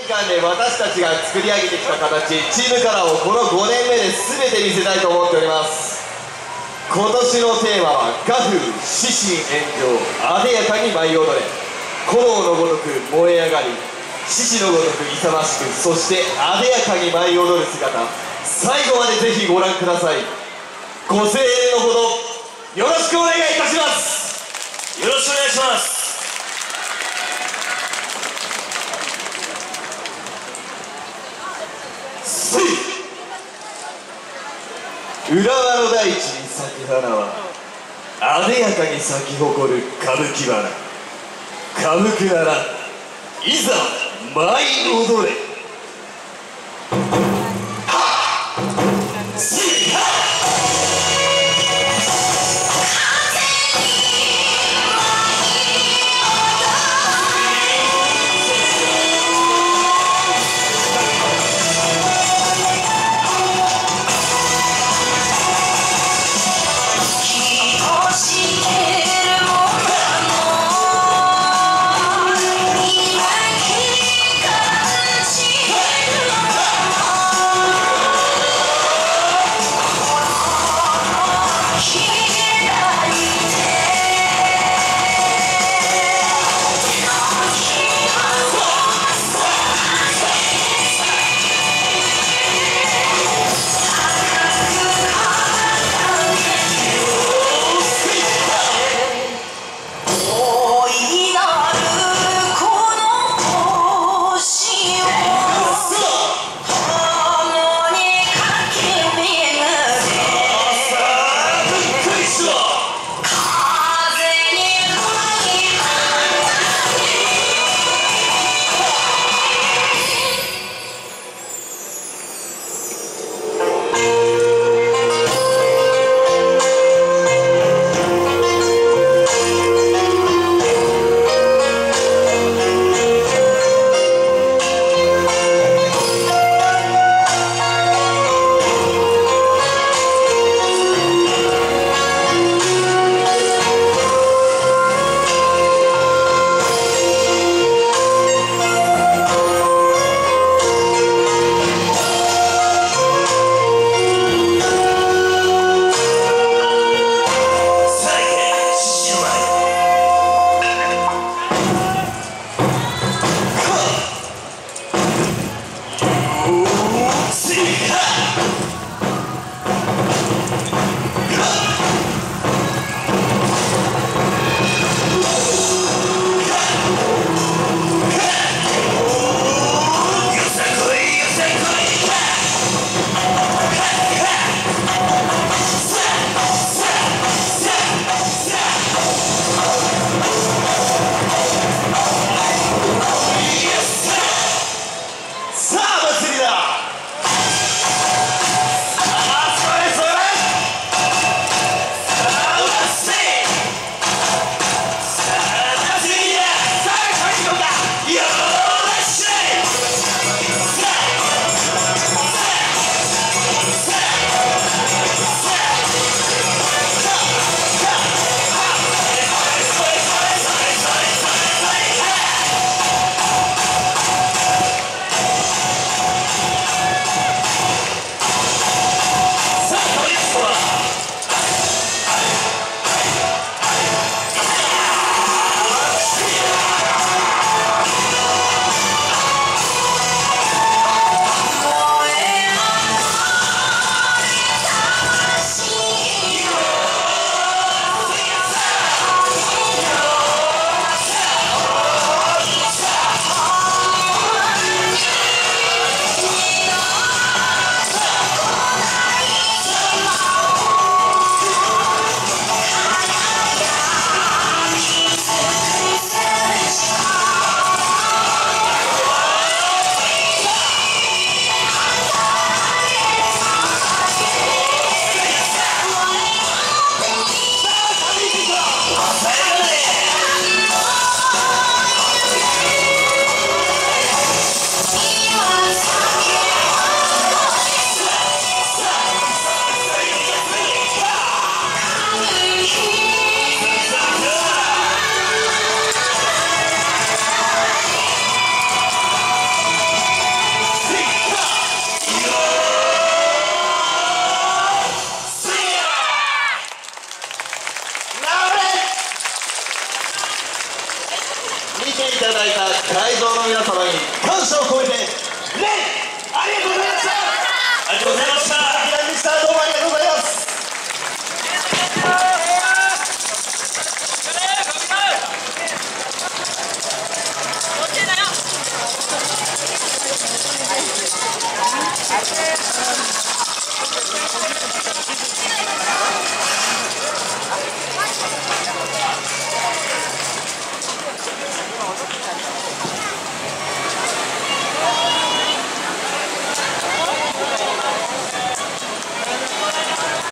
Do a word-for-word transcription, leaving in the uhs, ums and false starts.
間で私たちが作り上げてきた形、チームカラーをこのごねんめで全て見せたいと思っております。今年のテーマは画風、獅子炎上、あでやかに舞い踊れ、炎のごとく燃え上がり、獅子のごとく勇ましく、そしてあでやかに舞い踊る姿、最後までぜひご覧ください。ご声援のほどよろしくお願いいたします。 よろしくお願いします。 浦和の大地に咲く花はあでやかに咲き誇る歌舞伎花。歌舞伎ならいざ舞い踊れ。 見ていただいた会場の皆様に感謝を込めて礼ありがとうございました。 ありがとうございました。 どうもありがとうございました。